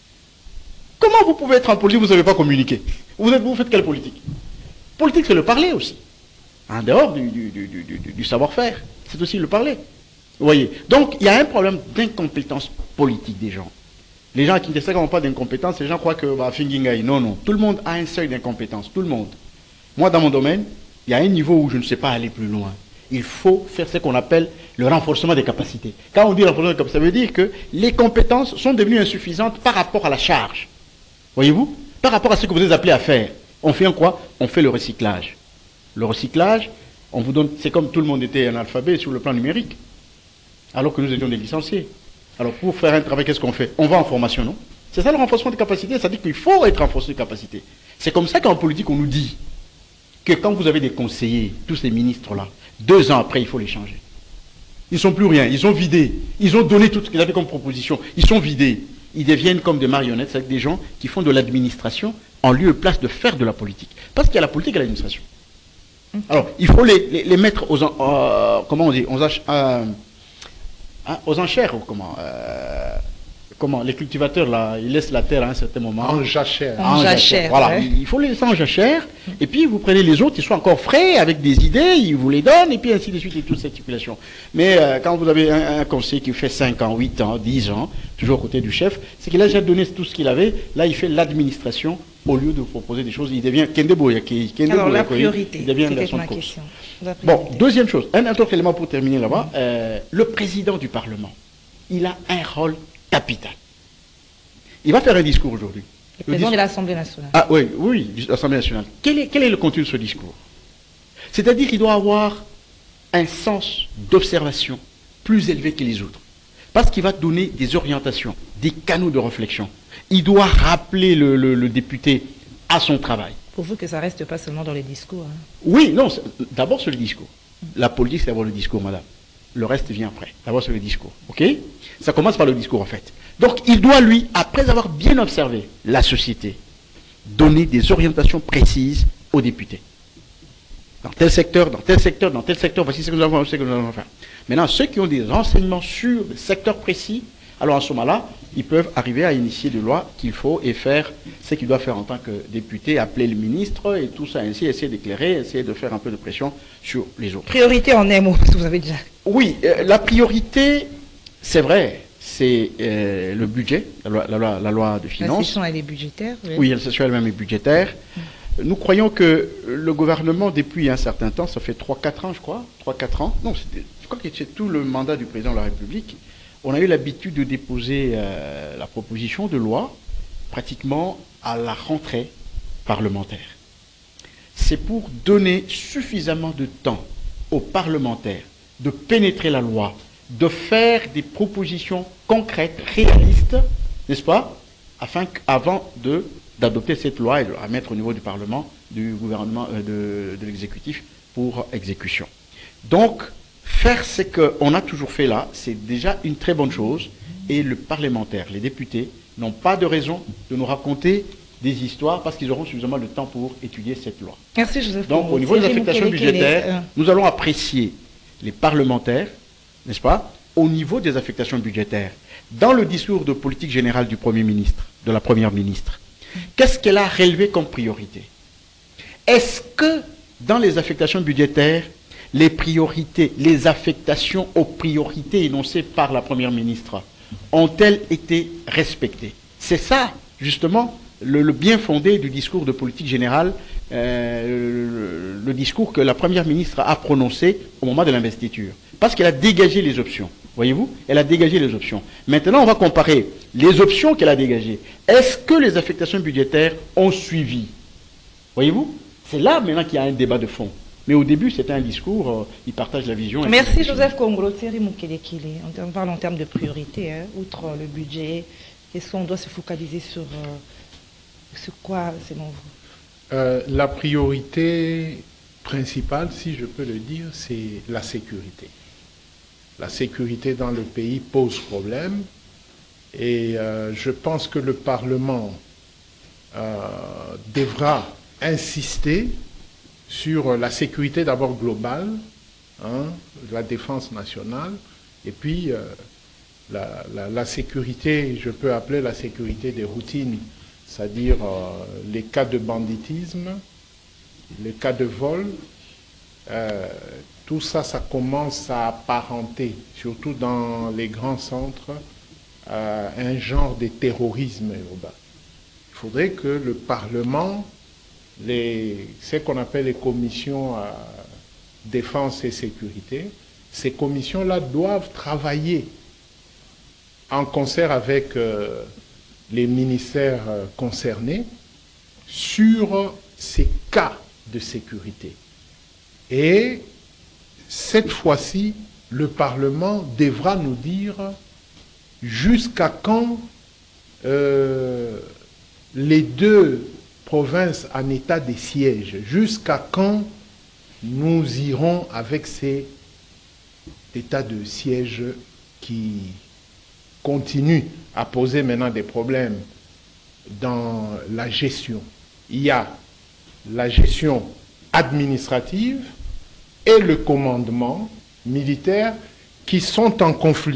Comment vous pouvez être en politique, vous ne savez pas communiquer? Vous, êtes, vous faites quelle politique? Politique, c'est le parler aussi. En dehors du, du, du, du, du savoir-faire, c'est aussi le parler. Vous voyez? Donc, il y a un problème d'incompétence politique des gens. Les gens qui ne savent pas d'incompétence, les gens croient que bah, Fingingaï. Non, non. Tout le monde a un seuil d'incompétence. Tout le monde. Moi, dans mon domaine, il y a un niveau où je ne sais pas aller plus loin. Il faut faire ce qu'on appelle le renforcement des capacités. Quand on dit renforcement des capacités, ça veut dire que les compétences sont devenues insuffisantes par rapport à la charge. Voyez-vous? Par rapport à ce que vous êtes appelé à faire. On fait en quoi? On fait le recyclage. Le recyclage, on vous donne. C'est comme tout le monde était analphabète sur le plan numérique, alors que nous étions des licenciés. Alors, pour faire un travail, qu'est-ce qu'on fait? On va en formation, non? C'est ça le renforcement des capacités, ça dit qu'il faut être renforcé de capacités. C'est comme ça qu'en politique, on nous dit que quand vous avez des conseillers, tous ces ministres-là, deux ans après, il faut les changer. Ils ne sont plus rien, ils sont vidés. Ils ont donné tout ce qu'ils avaient comme proposition. Ils sont vidés. Ils deviennent comme des marionnettes, c'est-à-dire des gens qui font de l'administration en lieu et place de faire de la politique. Parce qu'il y a la politique et l'administration. Alors, il faut les, les, les mettre aux... Euh, comment on dit aux, euh, Hein, aux enchères, ou comment euh, Comment les cultivateurs, là, ils laissent la terre à un certain moment. En jachère. En jachère. Voilà, ouais. Il faut les laisser en jachère, et puis vous prenez les autres, ils sont encore frais, avec des idées, ils vous les donnent, et puis ainsi de suite, et toute cette circulation. Mais euh, quand vous avez un, un conseiller qui fait cinq ans, huit ans, dix ans, toujours aux côtés du chef, c'est qu'il a déjà donné tout ce qu'il avait, là il fait l'administration, au lieu de vous proposer des choses, il devient Kendebo, Alors la priorité, il devient c'était ma de question. Bon, deuxième chose, un autre élément pour terminer là-bas, euh, le président du Parlement, il a un rôle capital. Il va faire un discours aujourd'hui. Le président de l'Assemblée nationale. Ah oui, oui, l'Assemblée nationale. Quel est, quel est le contenu de ce discours? C'est-à-dire qu'il doit avoir un sens d'observation plus élevé que les autres. Parce qu'il va donner des orientations, des canaux de réflexion. Il doit rappeler le, le, le député à son travail. Pour vous que ça ne reste pas seulement dans les discours. Hein. Oui, non, d'abord sur le discours. La politique, c'est d'abord le discours, madame. Le reste vient après. D'abord sur le discours. OK? Ça commence par le discours, en fait. Donc, il doit, lui, après avoir bien observé la société, donner des orientations précises aux députés. Dans tel secteur, dans tel secteur, dans tel secteur, voici ce que nous avons, ce que nous allons faire. Maintenant, ceux qui ont des renseignements sur des secteurs précis, alors à ce moment-là, ils peuvent arriver à initier des lois qu'il faut et faire ce qu'ils doivent faire en tant que député, appeler le ministre et tout ça, ainsi, essayer d'éclairer, essayer de faire un peu de pression sur les autres. Priorité en un mot, vous avez déjà. Oui, euh, la priorité, c'est vrai, c'est euh, le budget, la loi, la, loi, la loi de finances. La session, elle est budgétaire. Oui, oui la session elle-même est budgétaire. nous croyons que le gouvernement, depuis un certain temps, ça fait trois quatre ans, je crois, trois quatre ans, non, je crois que c'est tout le mandat du président de la République, on a eu l'habitude de déposer euh, la proposition de loi pratiquement à la rentrée parlementaire. C'est pour donner suffisamment de temps aux parlementaires de pénétrer la loi, de faire des propositions concrètes, réalistes, n'est-ce pas, afin qu'avant de d'adopter cette loi et de la mettre au niveau du Parlement, du gouvernement, euh, de, de l'exécutif pour exécution. Donc, faire ce qu'on a toujours fait là, c'est déjà une très bonne chose. Et le parlementaire, les députés, n'ont pas de raison de nous raconter des histoires parce qu'ils auront suffisamment de temps pour étudier cette loi. Merci Joseph. Donc, au niveau des affectations budgétaires, nous allons apprécier les parlementaires, n'est-ce pas, au niveau des affectations budgétaires. Dans le discours de politique générale du Premier ministre, de la Première ministre, qu'est-ce qu'elle a relevé comme priorité? Est-ce que dans les affectations budgétaires, les priorités, les affectations aux priorités énoncées par la Première ministre ont-elles été respectées? C'est ça, justement, le, le bien fondé du discours de politique générale, euh, le, le discours que la Première ministre a prononcé au moment de l'investiture. Parce qu'elle a dégagé les options. Voyez-vous? Elle a dégagé les options. Maintenant, on va comparer les options qu'elle a dégagées. Est-ce que les affectations budgétaires ont suivi? Voyez-vous? C'est là maintenant qu'il y a un débat de fond. Mais au début, c'était un discours, euh, il partage la vision. Merci Joseph Kongolo. Thierry Mukelekele. On parle en termes de priorité, hein, outre le budget. Est-ce qu'on doit se focaliser sur, euh, sur quoi, selon vous? euh, La priorité principale, si je peux le dire, c'est la sécurité. La sécurité dans le pays pose problème et euh, je pense que le Parlement euh, devra insister sur la sécurité d'abord globale, hein, la défense nationale, et puis euh, la, la, la sécurité, je peux appeler la sécurité des routines, c'est-à-dire euh, les cas de banditisme, les cas de vol, euh, tout ça, ça commence à apparenter, surtout dans les grands centres, à un genre de terrorisme urbain. Il faudrait que le Parlement, les, ce qu'on appelle les commissions à défense et sécurité, ces commissions-là doivent travailler en concert avec euh, les ministères euh, concernés sur ces cas de sécurité. Et cette fois-ci, le Parlement devra nous dire jusqu'à quand euh, les deux provinces en état de siège, jusqu'à quand nous irons avec ces états de siège qui continuent à poser maintenant des problèmes dans la gestion. Il y a la gestion administrative et le commandement militaire qui sont en conflit.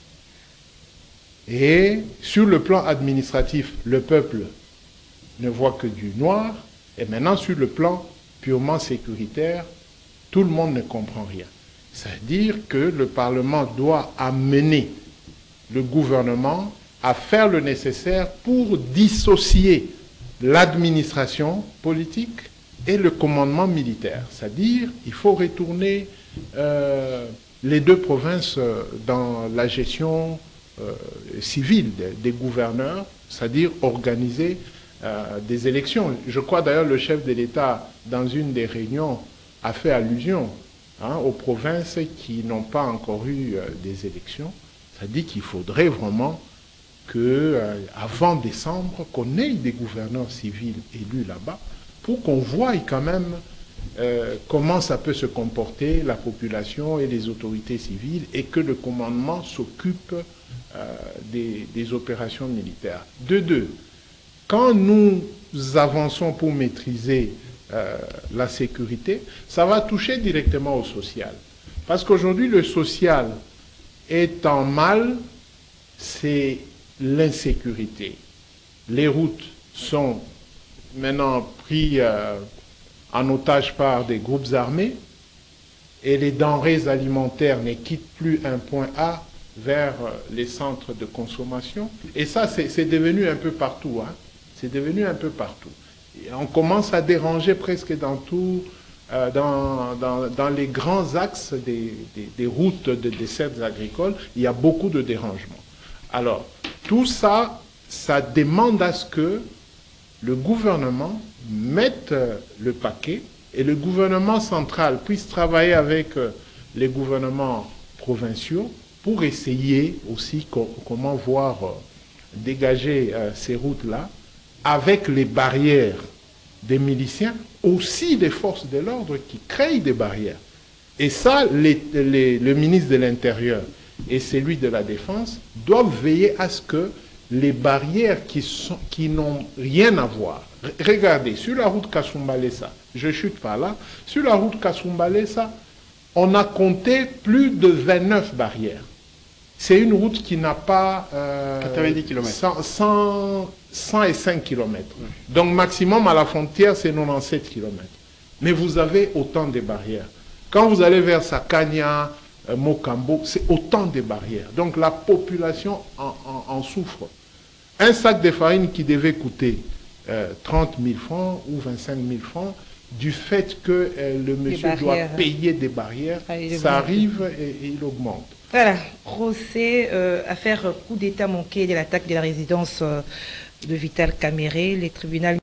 Et sur le plan administratif, le peuple ne voit que du noir. Et maintenant, sur le plan purement sécuritaire, tout le monde ne comprend rien. C'est-à-dire que le Parlement doit amener le gouvernement à faire le nécessaire pour dissocier l'administration politique et le commandement militaire. C'est-à-dire qu'il faut retourner euh, les deux provinces dans la gestion euh, civile des, des gouverneurs, c'est-à-dire organiser euh, des élections. Je crois d'ailleurs le chef de l'État, dans une des réunions, a fait allusion hein, aux provinces qui n'ont pas encore eu euh, des élections. C'est-à-dire qu'il faudrait vraiment que, euh, avant décembre, qu'on ait des gouverneurs civils élus là-bas, pour qu'on voie quand même euh, comment ça peut se comporter, la population et les autorités civiles, et que le commandement s'occupe euh, des, des opérations militaires. De deux, quand nous avançons pour maîtriser euh, la sécurité, ça va toucher directement au social. Parce qu'aujourd'hui, le social est en mal, c'est l'insécurité. Les routes sont maintenant pris euh, en otage par des groupes armés et les denrées alimentaires ne quittent plus un point A vers euh, les centres de consommation. Et ça, c'est devenu un peu partout. Hein. C'est devenu un peu partout. On commence à déranger presque dans tout, euh, dans, dans, dans les grands axes des, des, des routes de dessertes agricoles, il y a beaucoup de dérangements. Alors, tout ça, ça demande à ce que le gouvernement mette le paquet et le gouvernement central puisse travailler avec les gouvernements provinciaux pour essayer aussi co comment voir euh, dégager euh, ces routes-là avec les barrières des miliciens, aussi des forces de l'ordre qui créent des barrières. Et ça, les, les, le ministre de l'Intérieur et celui de la Défense doivent veiller à ce que les barrières qui sont, qui n'ont rien à voir. Regardez, sur la route Kasumbalesa, je chute pas là, sur la route Kasumbalesa, on a compté plus de vingt-neuf barrières. C'est une route qui n'a pas euh, quatre-vingt-dix kilomètres. cent, cent, cent et cinq kilomètres. Donc maximum à la frontière, c'est quatre-vingt-dix-sept kilomètres. Mais vous avez autant de barrières. Quand vous allez vers Sakania, euh, Mokambo, c'est autant de barrières. Donc la population en, en, en souffre. Un sac de farine qui devait coûter euh, trente mille francs ou vingt-cinq mille francs, du fait que euh, le monsieur doit payer des barrières, ah, ça arrive et, et il augmente. Voilà, procès, euh, affaire coup d'État manqué de l'attaque de la résidence euh, de Vital Kamerhe, les tribunaux.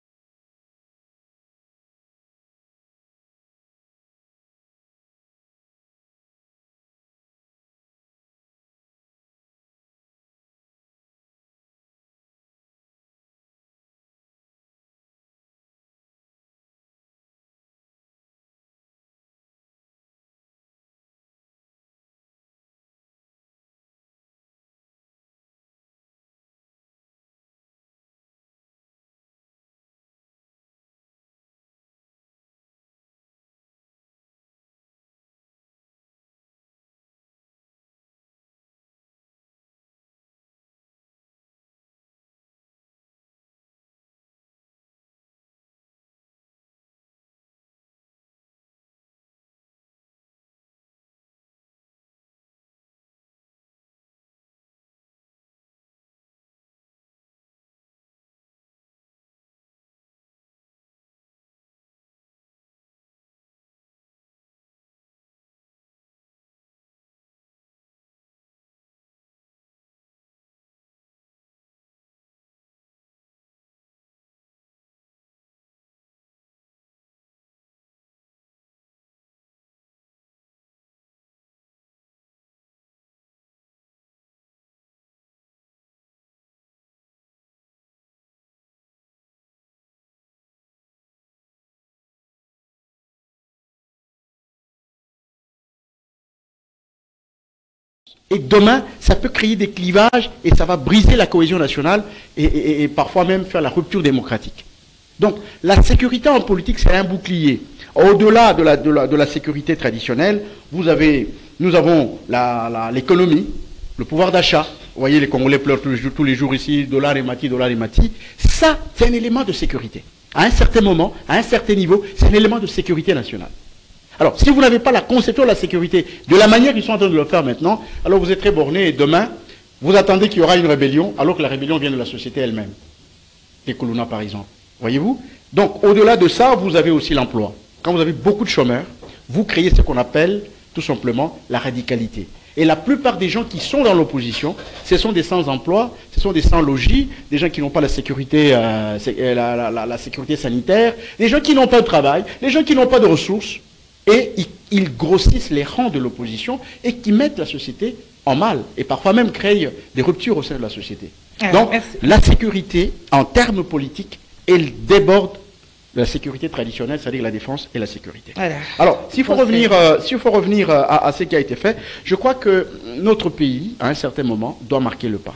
Et demain, ça peut créer des clivages et ça va briser la cohésion nationale et, et, et parfois même faire la rupture démocratique. Donc, la sécurité en politique, c'est un bouclier. Au-delà de la, de, la, de la sécurité traditionnelle, vous avez, nous avons l'économie, le pouvoir d'achat. Vous voyez, les Congolais pleurent tous les jours, tous les jours ici, dollar et mati, dollar et mati. Ça, c'est un élément de sécurité. À un certain moment, à un certain niveau, c'est un élément de sécurité nationale. Alors, si vous n'avez pas la conception de la sécurité, de la manière qu'ils sont en train de le faire maintenant, alors vous êtes très borné et demain, vous attendez qu'il y aura une rébellion, alors que la rébellion vient de la société elle-même. Les Kuluna, par exemple. Voyez-vous? Donc, au-delà de ça, vous avez aussi l'emploi. Quand vous avez beaucoup de chômeurs, vous créez ce qu'on appelle, tout simplement, la radicalité. Et la plupart des gens qui sont dans l'opposition, ce sont des sans-emploi, ce sont des sans-logis, des gens qui n'ont pas la sécurité, euh, la, la, la, la sécurité sanitaire, des gens qui n'ont pas de travail, des gens qui n'ont pas de ressources. Et ils, ils grossissent les rangs de l'opposition et qui mettent la société en mal et parfois même créent des ruptures au sein de la société. Alors, donc, merci. La sécurité, en termes politiques, elle déborde de la sécurité traditionnelle, c'est-à-dire la défense et la sécurité. Voilà. Alors, s'il faut, revenir, euh, s'il faut revenir à, à ce qui a été fait, je crois que notre pays, à un certain moment, doit marquer le pas.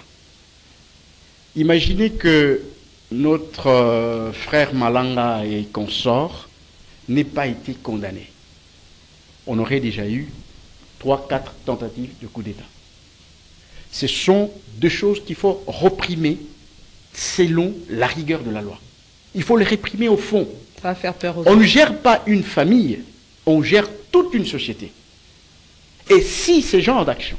Imaginez que notre euh, frère Malanga et consorts n'aient pas été condamnés. On aurait déjà eu trois, quatre tentatives de coup d'État. Ce sont deux choses qu'il faut réprimer selon la rigueur de la loi. Il faut les réprimer au fond. Ça va faire peur aux on ne gère pas une famille, on gère toute une société. Et si ces genres d'actions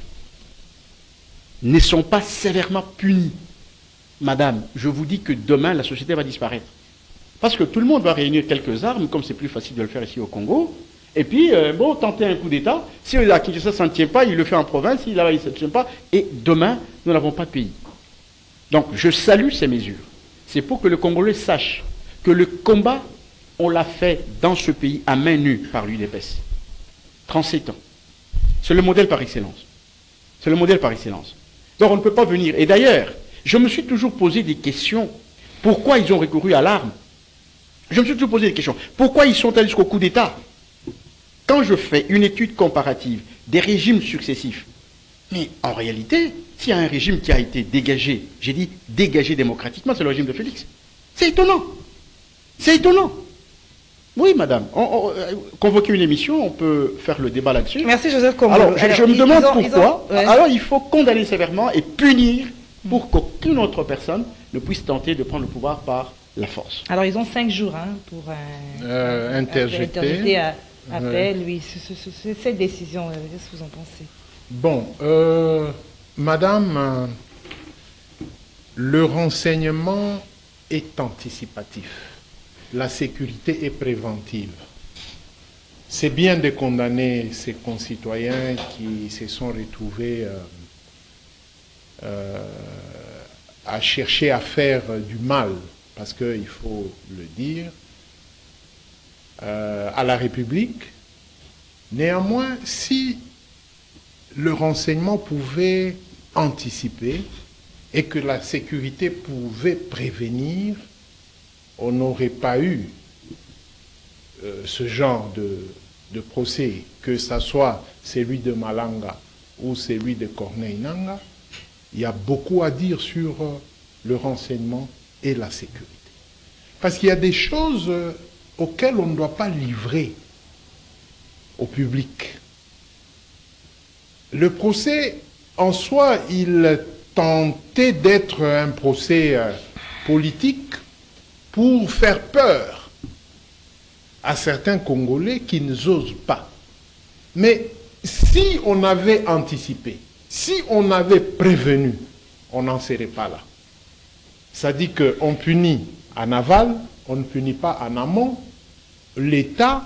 ne sont pas sévèrement punis, madame, je vous dis que demain, la société va disparaître. Parce que tout le monde va réunir quelques armes, comme c'est plus facile de le faire ici au Congo. Et puis, euh, bon, tenter un coup d'État. Si à Kinshasa, ça ne tient pas, il le fait en province. Si là-bas, il ne se tient pas. Et demain, nous n'avons pas de pays. Donc, je salue ces mesures. C'est pour que le Congolais sache que le combat, on l'a fait dans ce pays à main nue par l'U D P S. trente-sept ans. C'est le modèle par excellence. C'est le modèle par excellence. Donc, on ne peut pas venir. Et d'ailleurs, je me suis toujours posé des questions. Pourquoi ils ont recouru à l'arme? Je me suis toujours posé des questions. Pourquoi ils sont allés jusqu'au coup d'État? Quand je fais une étude comparative des régimes successifs, mais en réalité, s'il y a un régime qui a été dégagé, j'ai dit dégagé démocratiquement, c'est le régime de Félix. C'est étonnant. C'est étonnant. Oui, madame. On, on, euh, convoquer une émission, on peut faire le débat là-dessus. Merci, Joseph Kombo. Alors, je, Alors, je me ils, demande ils ont, pourquoi. Ils ont, ouais. Alors, il faut condamner sévèrement et punir pour qu'aucune autre personne ne puisse tenter de prendre le pouvoir par la force. Alors, ils ont cinq jours hein, pour euh, euh, interjeter. interjeter à, appel, ouais. Oui, c'est cette décision. Euh, qu'est-ce que vous en pensez? Bon, euh, madame, euh, le renseignement est anticipatif. La sécurité est préventive. C'est bien de condamner ces concitoyens qui se sont retrouvés euh, euh, à chercher à faire du mal, parce qu'il faut le dire, euh, à la République. Néanmoins, si le renseignement pouvait anticiper et que la sécurité pouvait prévenir, on n'aurait pas eu euh, ce genre de, de procès, que ce soit celui de Malanga ou celui de Corneille Nangaa. Il y a beaucoup à dire sur euh, le renseignement et la sécurité. Parce qu'il y a des choses euh, auxquelles on ne doit pas livrer au public. Le procès, en soi, il tentait d'être un procès euh, politique pour faire peur à certains Congolais qui n'osent pas. Mais si on avait anticipé, si on avait prévenu, on n'en serait pas là. Ça dit qu'on punit en aval, on ne punit pas en amont. L'État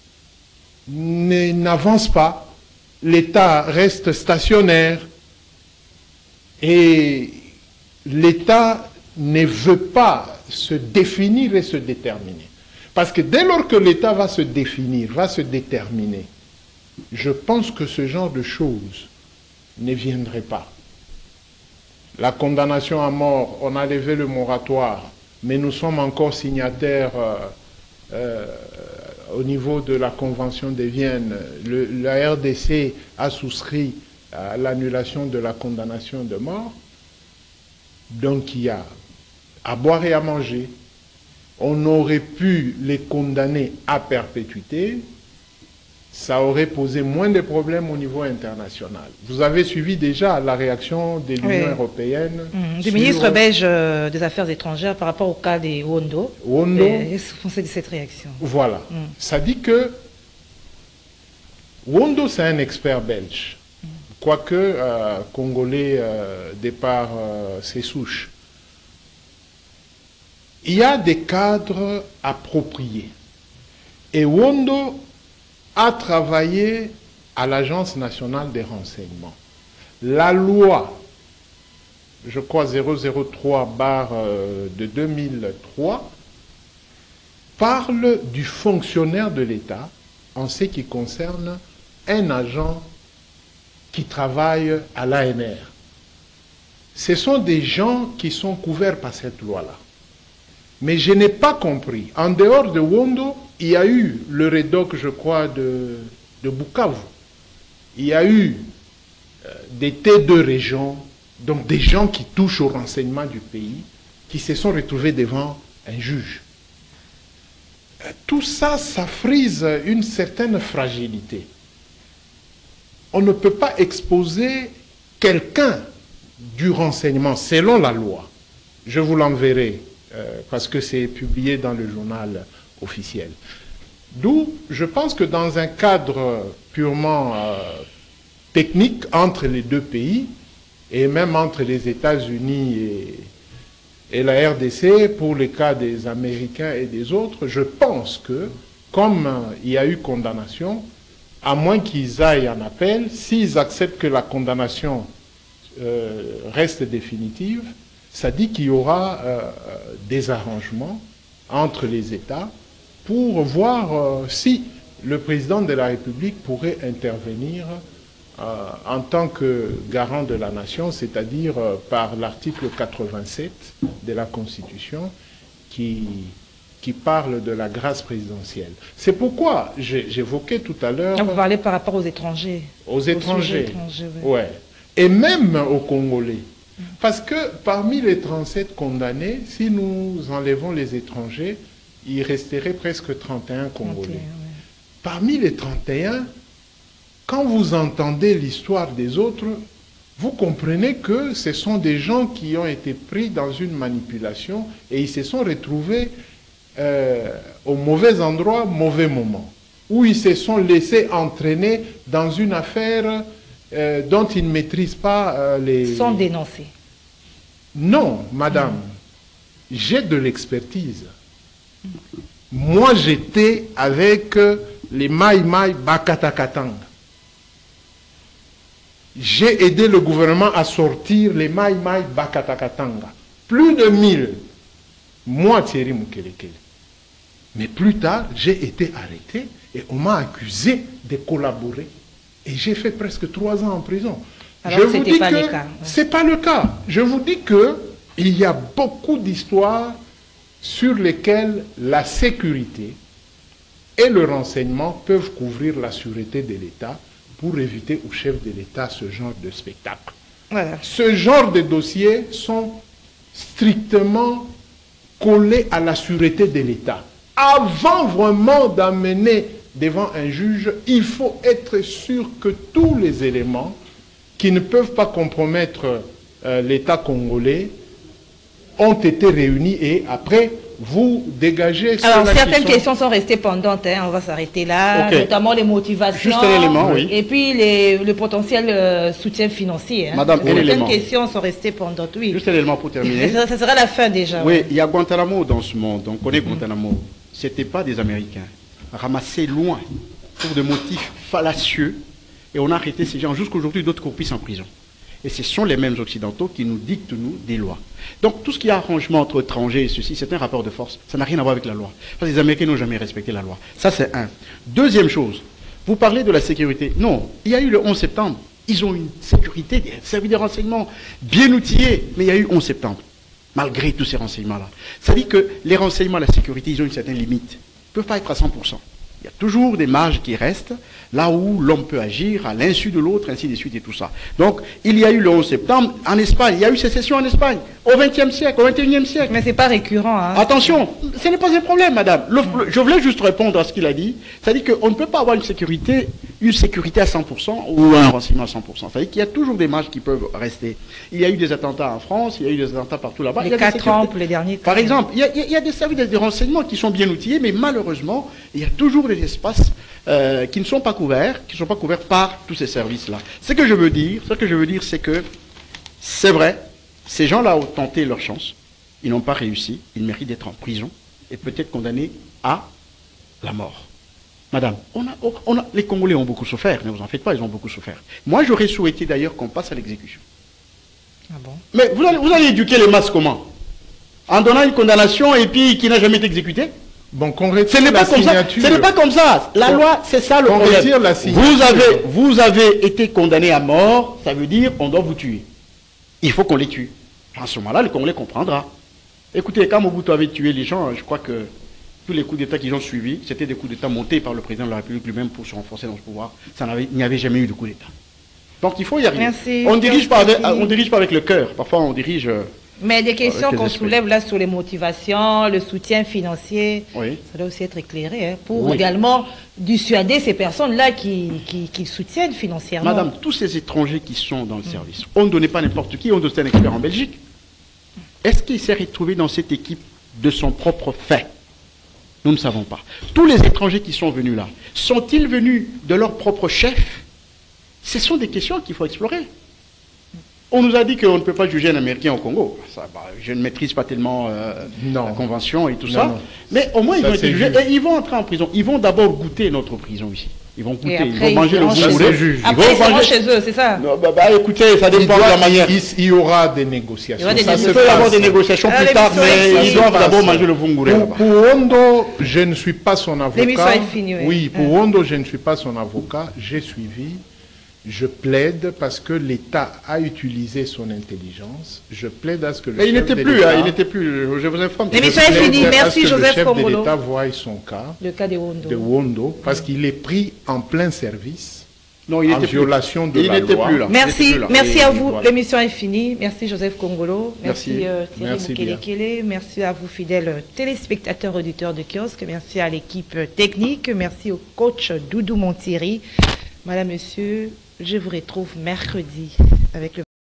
n'avance pas. L'État reste stationnaire. Et l'État ne veut pas se définir et se déterminer. Parce que dès lors que l'État va se définir, va se déterminer, je pense que ce genre de choses ne viendrait pas. La condamnation à mort, on a levé le moratoire, mais nous sommes encore signataires euh, euh, au niveau de la Convention de Vienne. Le, la R D C a souscrit à l'annulation de la condamnation de mort. Donc il y a à boire et à manger. On aurait pu les condamner à perpétuité. Ça aurait posé moins de problèmes au niveau international. Vous avez suivi déjà la réaction de l'Union oui. européenne. Mmh. Du ministre belge euh, des Affaires étrangères par rapport au cas des Wondo. Wondo. Qu'est-ce que vous pensez de cette réaction? Voilà. Mmh. Ça dit que Wondo, c'est un expert belge. Mmh. Quoique euh, congolais euh, de par euh, ses souches. Il y a des cadres appropriés. Et Wondo a travaillé à l'Agence nationale des renseignements. La loi, je crois zéro zéro trois barre de deux mille trois, parle du fonctionnaire de l'État en ce qui concerne un agent qui travaille à l'A N R. Ce sont des gens qui sont couverts par cette loi-là. Mais je n'ai pas compris. En dehors de Wondo, il y a eu le REDOC, je crois, de, de Bukavu. Il y a eu euh, des T deux régions, donc des gens qui touchent au renseignement du pays, qui se sont retrouvés devant un juge. Euh, tout ça, ça frise une certaine fragilité. On ne peut pas exposer quelqu'un du renseignement selon la loi. Je vous l'enverrai. Euh, parce que c'est publié dans le journal officiel. D'où, je pense que dans un cadre purement euh, technique entre les deux pays, et même entre les États-Unis et, Et la R D C, pour le cas des Américains et des autres, je pense que, comme il y a eu condamnation, à moins qu'ils aillent en appel, s'ils acceptent que la condamnation euh, reste définitive, ça dit qu'il y aura euh, des arrangements entre les États pour voir euh, si le président de la République pourrait intervenir euh, en tant que garant de la nation, c'est-à-dire euh, par l'article quatre-vingt-sept de la Constitution qui, qui parle de la grâce présidentielle. C'est pourquoi j'évoquais tout à l'heure... Vous parlez par rapport aux étrangers. Aux étrangers, aux étrangers oui. Ouais. Et même aux Congolais. Parce que parmi les trente-sept condamnés, si nous enlevons les étrangers, il resterait presque trente et un Congolais. trente et un, ouais. Parmi les trente et un, quand vous entendez l'histoire des autres, vous comprenez que ce sont des gens qui ont été pris dans une manipulation et ils se sont retrouvés euh, au mauvais endroit, mauvais moment, où ils se sont laissés entraîner dans une affaire euh, dont ils ne maîtrisent pas euh, les... Sans dénoncer. Non, madame, mmh. j'ai de l'expertise. Mmh. Moi, j'étais avec les Maï Maï Bakatakatanga. J'ai aidé le gouvernement à sortir les Maï Maï Bakatakatanga. Plus de mille. Moi, Thierry Mukelekele. Mais plus tard, j'ai été arrêté et on m'a accusé de collaborer. Et j'ai fait presque trois ans en prison. Alors, je vous dis pas que le cas. C'est pas le cas. Je vous dis que il y a beaucoup d'histoires sur lesquelles la sécurité et le renseignement peuvent couvrir la sûreté de l'État pour éviter au chef de l'État ce genre de spectacle. Voilà. Ce genre de dossiers sont strictement collés à la sûreté de l'État. Avant vraiment d'amener devant un juge, il faut être sûr que tous les éléments qui ne peuvent pas compromettre euh, l'État congolais ont été réunis et après, vous dégagez... Alors, certaines qui sont... questions sont restées pendantes, hein, on va s'arrêter là, okay. Notamment les motivations, juste un élément, oui. Et puis les, le potentiel euh, soutien financier. Hein. Madame, certaines élément. questions sont restées pendantes, oui. Juste un élément pour terminer. Ça, ça sera la fin déjà. Oui, ouais. Il y a Guantanamo dans ce monde, on connaît Guantanamo. Ce n'était pas des Américains, ramassés loin pour des motifs fallacieux, et on a arrêté ces gens jusqu'aujourd'hui, d'autres courpissent en prison. Et ce sont les mêmes Occidentaux qui nous dictent, nous, des lois. Donc, tout ce qui est arrangement entre étrangers et ceci, c'est un rapport de force. Ça n'a rien à voir avec la loi. Parce que les Américains n'ont jamais respecté la loi. Ça, c'est un. Deuxième chose, vous parlez de la sécurité. Non, il y a eu le onze septembre. Ils ont une sécurité, des services de renseignement bien outillés. Mais il y a eu onze septembre, malgré tous ces renseignements-là. Ça dit que les renseignements, la sécurité, ils ont une certaine limite. Ils ne peuvent pas être à cent pour cent. Il y a toujours des marges qui restent, là où l'homme peut agir à l'insu de l'autre, ainsi de suite et tout ça. Donc, il y a eu le onze septembre en Espagne, il y a eu sécession en Espagne, au vingtième siècle, au vingt et unième siècle. Mais ce n'est pas récurrent. Hein. Attention, ce n'est pas un problème, madame. Le, le, je voulais juste répondre à ce qu'il a dit. C'est-à-dire qu'on ne peut pas avoir une sécurité, une sécurité à cent pour cent ou un renseignement à cent pour cent. C'est-à-dire qu'il y a toujours des marges qui peuvent rester. Il y a eu des attentats en France, il y a eu des attentats partout là-bas. Les quatre ans, les derniers. Par exemple, il y, a, il y a des services de renseignement qui sont bien outillés, mais malheureusement, il y a toujours des espaces euh, qui ne sont pas couverts, qui ne sont pas couverts par tous ces services-là. Ce que je veux dire, ce que je veux dire, c'est que c'est vrai, ces gens-là ont tenté leur chance, ils n'ont pas réussi, ils méritent d'être en prison et peut-être condamnés à la mort. Madame, on a, on a, les Congolais ont beaucoup souffert, ne vous en faites pas, ils ont beaucoup souffert. Moi, j'aurais souhaité d'ailleurs qu'on passe à l'exécution. Ah bon? Mais vous allez, vous allez éduquer les masses comment? En donnant une condamnation et puis qui n'a jamais été exécutée? Bon, qu'on retire ce n'est pas comme ça. Ce n'est pas comme ça. La loi, c'est ça le problème. La vous avez, vous avez été condamné à mort, ça veut dire on doit vous tuer. Il faut qu'on les tue. En ce moment-là, le Congolais comprendra. Écoutez, quand Mobutu avait tué les gens, je crois que tous les coups d'État qu'ils ont suivis, c'était des coups d'État montés par le président de la République lui-même pour se renforcer dans ce pouvoir. Ça n'avait, il n'y avait jamais eu de coup d'État. Donc il faut y arriver. Merci. On ne dirige pas avec, on dirige pas avec le cœur. Parfois, on dirige. Mais des questions qu'on soulève là sur les motivations, le soutien financier, oui. Ça doit aussi être éclairé hein, pour oui. également dissuader ces personnes-là qui, qui, qui soutiennent financièrement. Madame, tous ces étrangers qui sont dans le mmh. service, on ne donnait pas n'importe qui, on donnait un expert en Belgique. Est-ce qu'il s'est retrouvé dans cette équipe de son propre fait? Nous ne savons pas. Tous les étrangers qui sont venus là, sont-ils venus de leur propre chef? Ce sont des questions qu'il faut explorer. On nous a dit qu'on ne peut pas juger un Américain au Congo. Ça, bah, je ne maîtrise pas tellement euh, la convention et tout non, ça. Non. Mais au moins, ils ça, ont été jugés. Et ils vont entrer en prison. Ils vont d'abord goûter notre prison ici. Ils vont goûter, ils vont manger le vongolais. Après, ils vont manger chez eux, c'est ça? Non, bah, bah, écoutez, ça dépend de la manière. Il y aura des négociations. Il, des ça négociations. peut y avoir des négociations ah, plus tard, mais ils doivent d'abord manger le vongolais. Pour, pour Wondo, je ne suis pas son avocat. L'émission est finie, oui. Oui, pour ah. Wondo, je ne suis pas son avocat. J'ai suivi. Je plaide parce que l'État a utilisé son intelligence. Je plaide à ce que le Mais il n'était plus, hein, il n'était plus, je vous informe. L'émission est finie, merci Joseph Kongolo. Le chef de l'État voie son cas, le cas de Wondo, de Wondo parce qu'il est pris en plein service, non, il en violation plus. de il la loi. Plus là. Merci, plus là. merci et à vous. Voilà. L'émission est finie. Merci Joseph Kongolo. Merci, merci euh, Thierry Mukelekele. Merci à vous fidèles téléspectateurs, auditeurs de kiosque. Merci à l'équipe technique. Merci au coach Doudou Montieri. Madame, Monsieur, je vous retrouve mercredi avec le